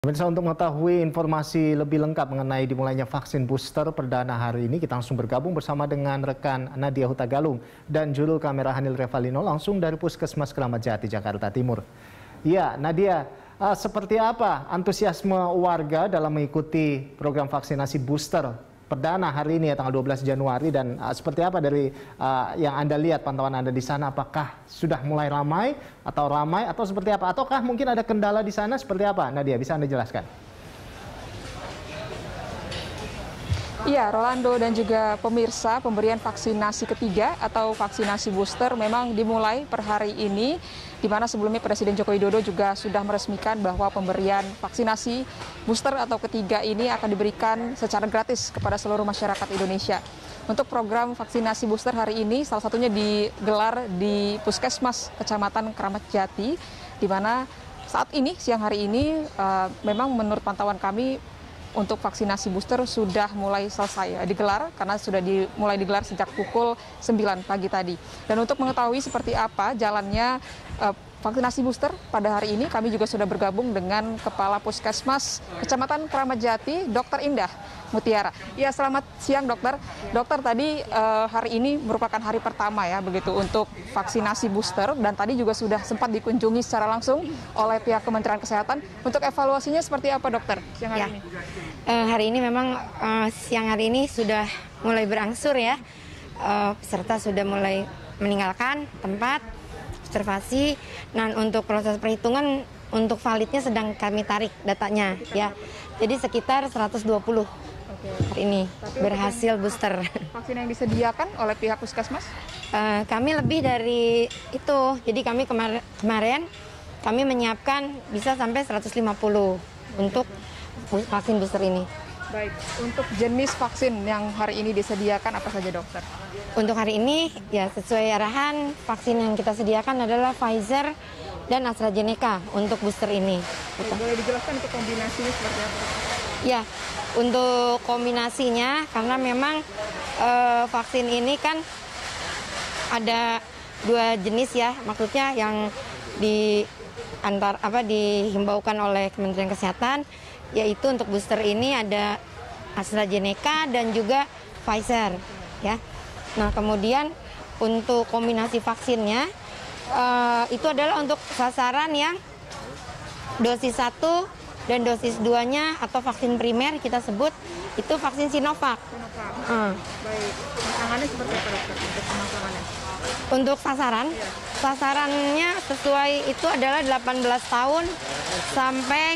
Pemirsa, untuk mengetahui informasi lebih lengkap mengenai dimulainya vaksin booster perdana hari ini, kita langsung bergabung bersama dengan rekan Nadia Hutagalung dan juru kamera Hanil Revalino langsung dari Puskesmas Keramat Jati, Jakarta Timur. Ya, Nadia, seperti apa antusiasme warga dalam mengikuti program vaksinasi booster perdana hari ini ya, tanggal 12 Januari, dan seperti apa dari yang Anda lihat, pantauan Anda di sana, apakah sudah mulai ramai atau seperti apa, ataukah mungkin ada kendala di sana, seperti apa? Nadia, bisa Anda jelaskan? Iya, Rolando dan juga pemirsa, pemberian vaksinasi ketiga atau vaksinasi booster memang dimulai per hari ini, di mana sebelumnya Presiden Joko Widodo juga sudah meresmikan bahwa pemberian vaksinasi booster atau ketiga ini akan diberikan secara gratis kepada seluruh masyarakat Indonesia. Untuk program vaksinasi booster hari ini salah satunya digelar di Puskesmas Kecamatan Keramat Jati, di mana saat ini, siang hari ini, memang menurut pantauan kami, untuk vaksinasi booster sudah mulai selesai digelar, karena sudah mulai digelar sejak pukul 9 pagi tadi. Dan untuk mengetahui seperti apa jalannya vaksinasi booster pada hari ini, kami juga sudah bergabung dengan Kepala Puskesmas Kecamatan Keramat Jati, Dr. Indah Mutiara. Ya, selamat siang dokter. Dokter, tadi hari ini merupakan hari pertama ya begitu untuk vaksinasi booster, dan tadi juga sudah sempat dikunjungi secara langsung oleh pihak Kementerian Kesehatan. Untuk evaluasinya seperti apa dokter siang hari ini? Hari ini memang siang hari ini sudah mulai berangsur ya, peserta sudah mulai meninggalkan tempat observasi. Nah, untuk proses perhitungan untuk validnya sedang kami tarik datanya ya. Jadi sekitar 120 hari ini berhasil booster. Vaksin yang disediakan oleh pihak Puskesmas? Kami lebih dari itu. Jadi kami kemarin kami menyiapkan bisa sampai 150 untuk vaksin booster ini. Baik, untuk jenis vaksin yang hari ini disediakan apa saja dokter? Untuk hari ini ya sesuai arahan, vaksin yang kita sediakan adalah Pfizer dan AstraZeneca untuk booster ini. Boleh dijelaskan untuk kombinasinya seperti apa? Ya, untuk kombinasinya karena memang vaksin ini kan ada dua jenis ya, maksudnya yang dihimbaukan oleh Kementerian Kesehatan, yaitu untuk booster ini ada AstraZeneca dan juga Pfizer ya. Nah, kemudian untuk kombinasi vaksinnya itu adalah untuk sasaran yang dosis 1 dan dosis 2-nya atau vaksin primer kita sebut itu vaksin Sinovac. Baik, pemasangannya seperti apa dokter untuk pemasangannya? Untuk sasarannya sesuai itu adalah 18 tahun sampai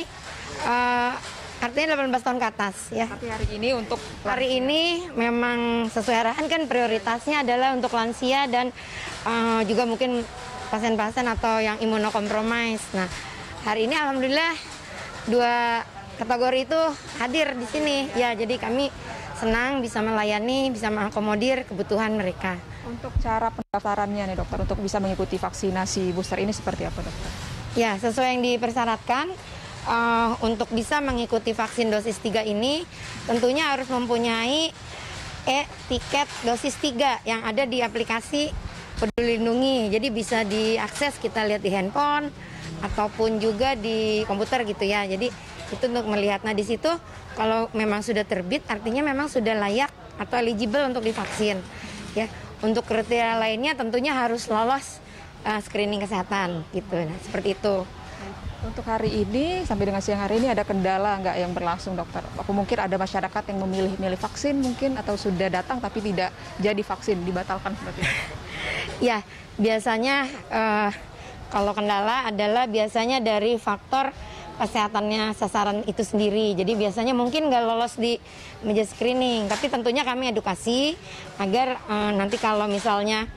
artinya 18 tahun ke atas ya. Tapi hari ini untuk hari ini memang sesuai arahan kan prioritasnya adalah untuk lansia dan juga mungkin pasien-pasien atau yang imunokompromis. Nah, hari ini alhamdulillah dua kategori itu hadir di sini ya, jadi kami senang bisa melayani, bisa mengakomodir kebutuhan mereka. Untuk cara pendaftarannya nih dokter, untuk bisa mengikuti vaksinasi booster ini seperti apa dokter? Ya, sesuai yang dipersyaratkan. Untuk bisa mengikuti vaksin dosis 3 ini tentunya harus mempunyai tiket dosis 3 yang ada di aplikasi Peduli Lindungi. Jadi bisa diakses, kita lihat di handphone ataupun juga di komputer gitu ya. Jadi itu untuk melihat. Nah, di situ kalau memang sudah terbit artinya memang sudah layak atau eligible untuk divaksin ya. Untuk kriteria lainnya tentunya harus lolos screening kesehatan gitu. Nah, seperti itu. Untuk hari ini, sampai dengan siang hari ini ada kendala nggak yang berlangsung dokter? Apa mungkin ada masyarakat yang memilih vaksin mungkin, atau sudah datang tapi tidak jadi vaksin, dibatalkan seperti itu? Ya, biasanya kalau kendala adalah biasanya dari faktor kesehatannya sasaran itu sendiri. Jadi biasanya mungkin nggak lolos di meja screening, tapi tentunya kami edukasi agar nanti kalau misalnya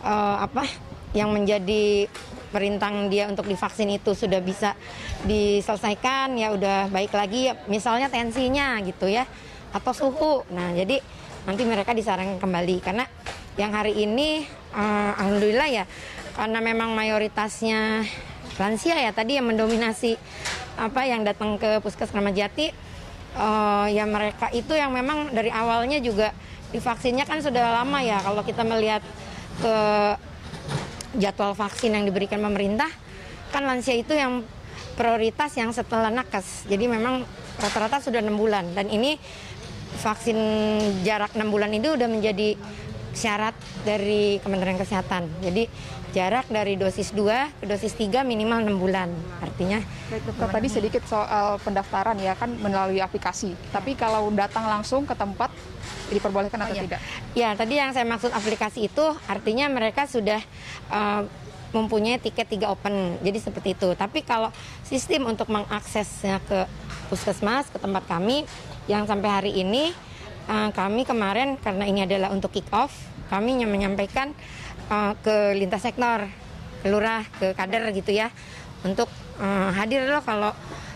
yang menjadi perintang dia untuk divaksin itu sudah bisa diselesaikan, ya udah baik lagi, misalnya tensinya gitu ya, atau suhu. Nah, jadi nanti mereka disarankan kembali, karena yang hari ini alhamdulillah ya, karena memang mayoritasnya lansia ya, tadi yang mendominasi yang datang ke Puskesmas Keramat Jati, ya mereka itu yang memang dari awalnya juga divaksinnya kan sudah lama ya. Kalau kita melihat ke jadwal vaksin yang diberikan pemerintah, kan lansia itu yang prioritas yang setelah nakes. Jadi memang rata-rata sudah 6 bulan. Dan ini vaksin jarak 6 bulan itu udah menjadi syarat dari Kementerian Kesehatan. Jadi jarak dari dosis 2 ke dosis 3 minimal 6 bulan. Artinya Baik, dokter, tadi sedikit soal pendaftaran ya kan melalui aplikasi. Tapi kalau datang langsung ke tempat diperbolehkan atau tidak? Ya, tadi yang saya maksud aplikasi itu artinya mereka sudah mempunyai tiket 3 open. Jadi seperti itu. Tapi kalau sistem untuk mengaksesnya ke puskesmas, ke tempat kami yang sampai hari ini kami kemarin karena ini adalah untuk kick off, kami menyampaikan ke lintas sektor, ke lurah, ke kader gitu ya, untuk hadir loh kalau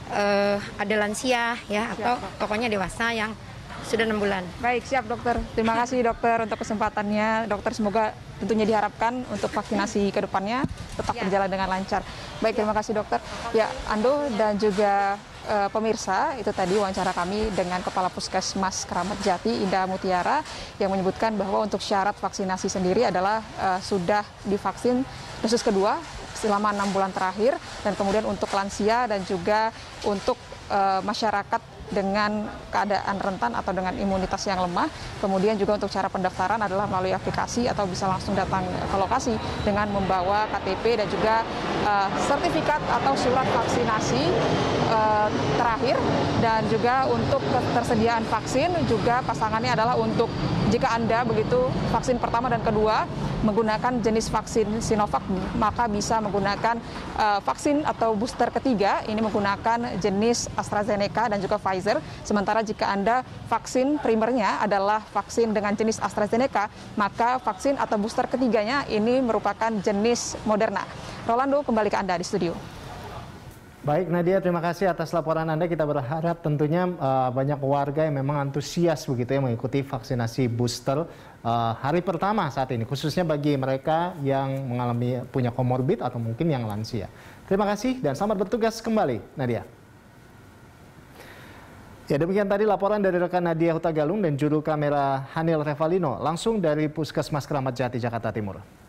ada lansia ya atau pokoknya dewasa yang sudah 6 bulan. Baik, siap dokter. Terima kasih dokter untuk kesempatannya. Dokter, semoga tentunya diharapkan untuk vaksinasi ke depannya tetap berjalan dengan lancar. Baik, terima kasih dokter. Ya, Ando dan juga pemirsa, itu tadi wawancara kami dengan Kepala Puskesmas Keramat Jati, Indah Mutiara, yang menyebutkan bahwa untuk syarat vaksinasi sendiri adalah sudah divaksin dosis kedua selama 6 bulan terakhir, dan kemudian untuk lansia dan juga untuk masyarakat dengan keadaan rentan atau dengan imunitas yang lemah. Kemudian juga untuk cara pendaftaran adalah melalui aplikasi atau bisa langsung datang ke lokasi dengan membawa KTP dan juga sertifikat atau surat vaksinasi terakhir. Dan juga untuk ketersediaan vaksin juga pasangannya adalah untuk jika Anda begitu vaksin pertama dan kedua menggunakan jenis vaksin Sinovac, maka bisa menggunakan vaksin atau booster ketiga ini menggunakan jenis AstraZeneca dan juga Pfizer. Sementara jika Anda vaksin primernya adalah vaksin dengan jenis AstraZeneca, maka vaksin atau booster ketiganya ini merupakan jenis Moderna. Rolando, kembali ke Anda di studio. Baik Nadia, terima kasih atas laporan Anda. Kita berharap tentunya banyak warga yang memang antusias begitu ya mengikuti vaksinasi booster hari pertama saat ini, khususnya bagi mereka yang punya komorbid atau mungkin yang lansia. Terima kasih dan selamat bertugas kembali, Nadia. Ya, demikian tadi laporan dari rekan Nadia Hutagalung dan juru kamera Hanil Revalino langsung dari Puskesmas Keramat Jati, Jakarta Timur.